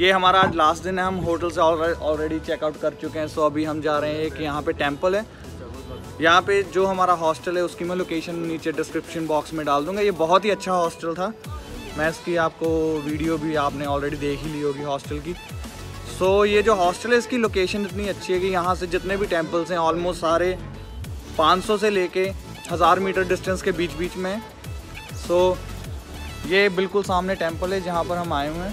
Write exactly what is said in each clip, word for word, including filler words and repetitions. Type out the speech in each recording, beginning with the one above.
ये हमारा आज लास्ट दिन है, हम होटल से ऑलरेडी चेकआउट कर चुके हैं। सो अभी हम जा रहे हैं, एक यहाँ पे टेंपल है, यहाँ पे जो हमारा हॉस्टल है उसकी मैं लोकेशन नीचे डिस्क्रिप्शन बॉक्स में डाल दूँगा। ये बहुत ही अच्छा हॉस्टल था, मैं इसकी आपको वीडियो भी आपने ऑलरेडी देख ही ली होगी हॉस्टल की। सो so, ये जो हॉस्टल है इसकी लोकेशन इतनी अच्छी है कि यहाँ से जितने भी टेंपल्स हैं ऑलमोस्ट सारे पाँच सौ से लेके हज़ार मीटर डिस्टेंस के बीच बीच में है। सो so, ये बिल्कुल सामने टेंपल है जहाँ पर हम आए हुए हैं।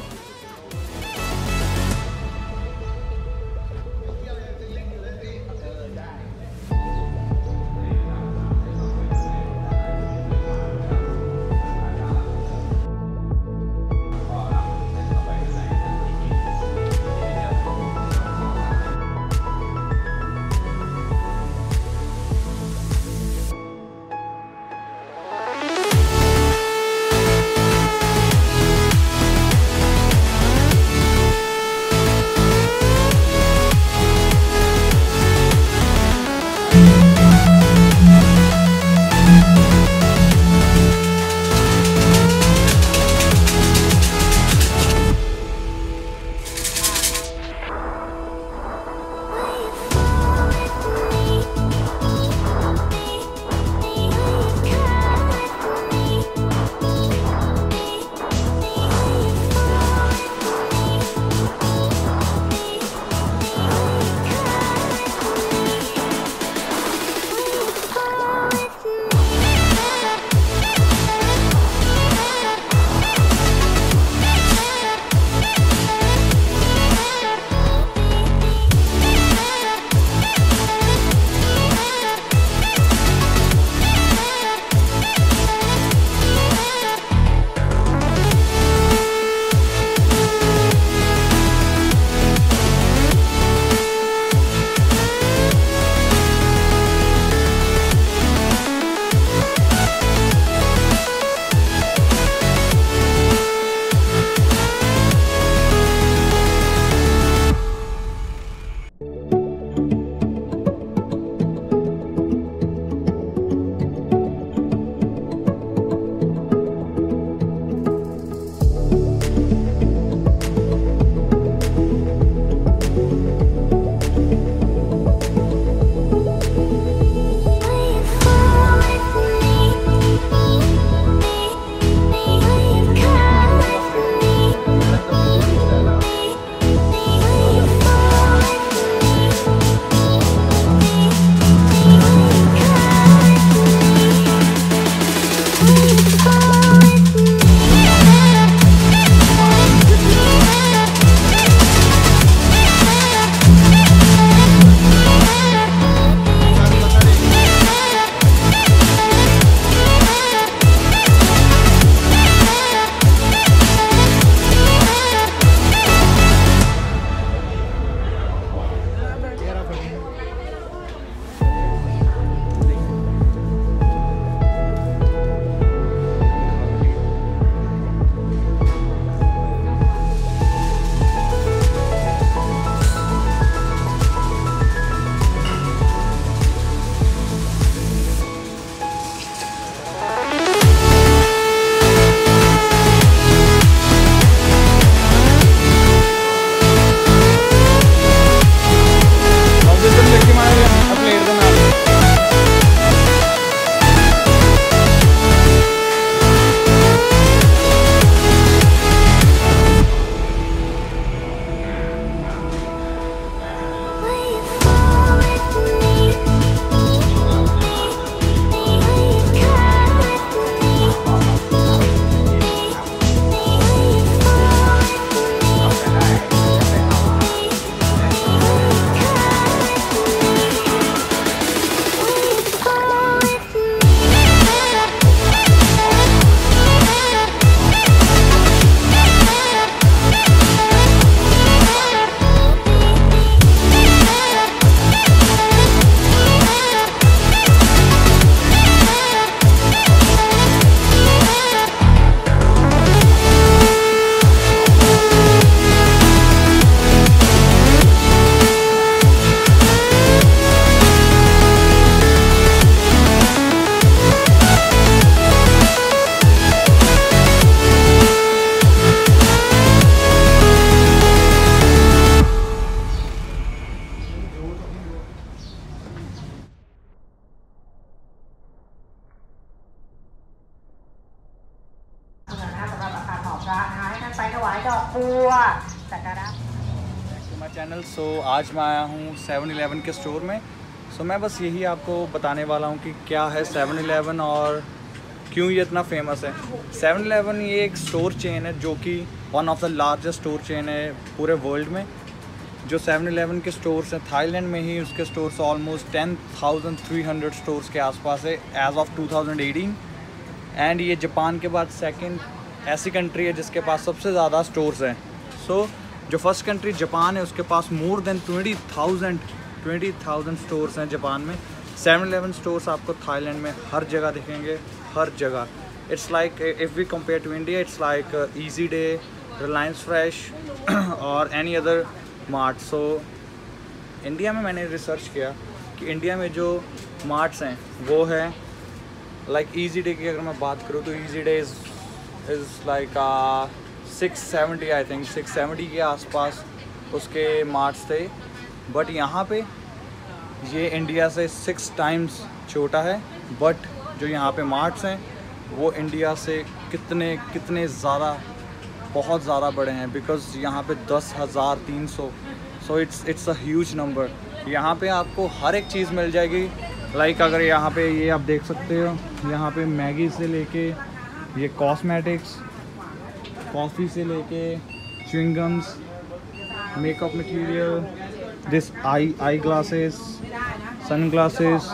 My channel. सो आज मैं आया हूँ सेवन इलेवन के स्टोर में। सो so, मैं बस यही आपको बताने वाला हूँ कि क्या है सेवन इलेवन और क्यों ये इतना फेमस है। सेवन इलेवन ये एक स्टोर चेन है जो कि one of the largest store chain है पूरे वर्ल्ड में। जो सेवन इलेवन के स्टोर्स हैं थाईलैंड में ही उसके stores almost ten thousand three hundred stores के आसपास है as of two thousand eighteen. And ये जापान के बाद सेकंड ऐसी कंट्री है जिसके पास सबसे ज़्यादा स्टोर्स हैं। सो so, जो फर्स्ट कंट्री जापान है उसके पास more than twenty thousand twenty thousand stores हैं जापान में। सेवन इलेवन स्टोर्स आपको थाईलैंड में हर जगह दिखेंगे, हर जगह। It's like if we compare to India, it's like easy day, Reliance fresh और any other mart. So India में मैंने रिसर्च किया कि इंडिया में जो मार्ट्स हैं वो है लाइक ईजी डे की अगर मैं बात करूँ तो easy day is is like six seventy I think six seventy के आसपास उसके मार्ट्स थे। बट यहाँ पे ये इंडिया से सिक्स टाइम्स छोटा है। बट जो यहाँ पे मार्ट्स हैं वो इंडिया से कितने कितने ज़्यादा बहुत ज़्यादा बड़े हैं, बिकॉज़ यहाँ पे दस हज़ार तीन सौ so it's it's a huge number. यहाँ पे आपको हर एक चीज़ मिल जाएगी। लाइक अगर यहाँ पे ये आप देख सकते हो, यहाँ पे मैगी से लेके ये कॉस्मेटिक्स, कॉफ़ी से लेके chewing gums, makeup material, this eye eye glasses, sun glasses,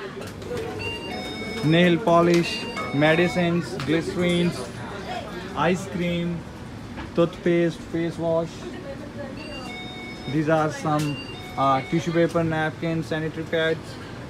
nail polish, medicines, glycerins, ice cream, toothpaste, face wash. These are some uh, tissue paper, napkins, sanitary pads.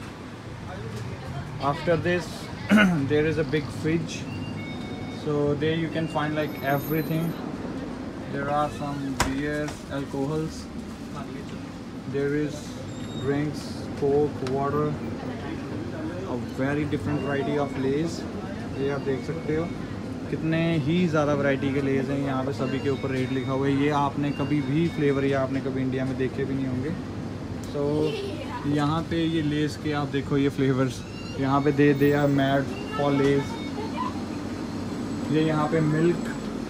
After this there is a big fridge, so there you can find like everything. There are some beers, alcohols, there is drinks, coke, water, a very different variety of Lays। ये आप देख सकते हो कितने ही ज़्यादा variety के लेज़ हैं यहाँ पे, सभी के ऊपर रेट लिखा हुआ है। ये आपने कभी भी फ्लेवर या आपने कभी इंडिया में देखे भी नहीं होंगे। सो so, यहाँ पे ये लेज़ के आप देखो ये फ्लेवर्स यहाँ पे they they are mad for Lay's. ये यहाँ पे milk,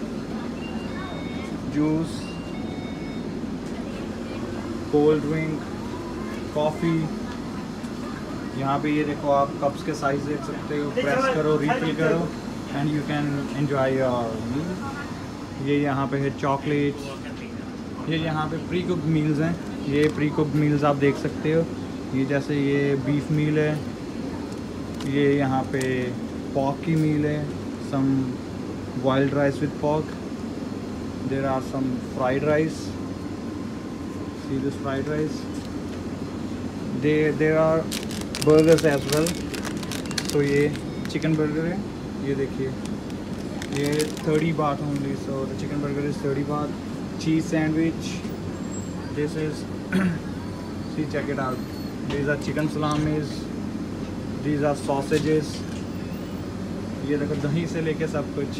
juice, cold drink, coffee. यहाँ पे ये देखो आप कप्स के साइज़ देख सकते हो, प्रेस करो, रिफिल करो and you can enjoy your meal. ये यहाँ पे है चॉकलेट्स। ये यहाँ पे प्री कुक्ड मील्स हैं। ये प्री कुक्ड मील्स आप देख सकते हो। ये जैसे ये बीफ मील है, ये यहाँ पे पॉक की मील है, some boiled rice with pork. There are some fried rice, see this fried rice. They there are burgers as well. तो ये चिकन बर्गर है, ये देखिए ये thirty baht only. So the chicken burger is thirty baht. Cheese sandwich, this is see check it out, these are chicken salamis, these are sausages. ये देखो दही से लेके सब कुछ।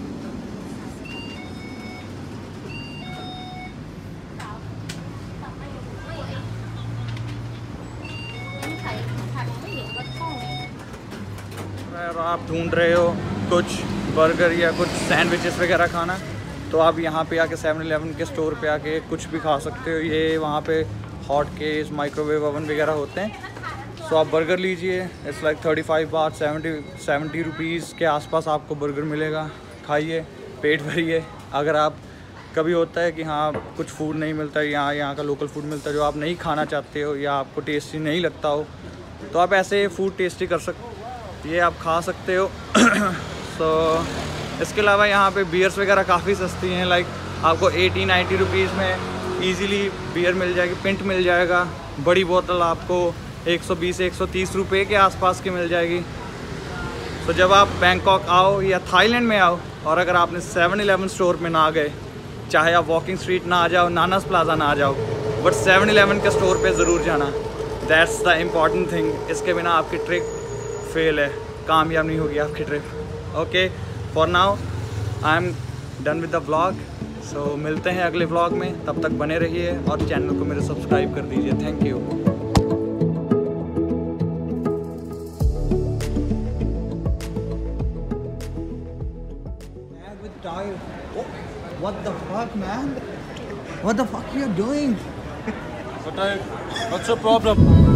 अगर आप ढूंढ रहे हो कुछ बर्गर या कुछ सैंडविचेस वगैरह खाना, तो आप यहाँ पे आके सेवन इलेवन के स्टोर पे आके कुछ भी खा सकते हो। ये वहाँ पे हॉट केस, माइक्रोवेव ओवन वगैरह होते हैं। सो आप बर्गर लीजिए, it's like thirty five baht, seventy seventy rupees के आसपास आपको बर्गर मिलेगा। खाइए, पेट भरिए। अगर आप कभी होता है कि हाँ कुछ फूड नहीं मिलता, यहाँ यहाँ का लोकल फूड मिलता है जो आप नहीं खाना चाहते हो या आपको टेस्टी नहीं लगता हो, तो आप ऐसे फूड टेस्टी कर सकते, ये आप खा सकते हो। सो so, इसके अलावा यहाँ पे बियर्स वगैरह काफ़ी सस्ती हैं। लाइक आपको एटी नाइन्टी रुपीज़ में ईज़िली बियर मिल जाएगी, पिंट मिल जाएगा। बड़ी बोतल आपको एक सौ बीस एक सौ तीस रुपये के आसपास की मिल जाएगी। तो so, जब आप बैंकॉक आओ या थाईलैंड में आओ और अगर आपने सेवन इलेवन स्टोर में ना गए, चाहे आप वॉकिंग स्ट्रीट ना आ जाओ, नानास प्लाजा ना आ जाओ, बट सेवन इलेवन के स्टोर पे ज़रूर जाना। That's the important thing. इसके बिना आपकी ट्रिप फेल है, कामयाब नहीं होगी आपकी trip. Okay, for now I am done with the vlog. So मिलते हैं अगले व्लॉग में, तब तक बने रहिए और चैनल को मेरे सब्सक्राइब कर दीजिए। Thank you. What the fuck, man? What the fuck you are doing? What I, what's your problem?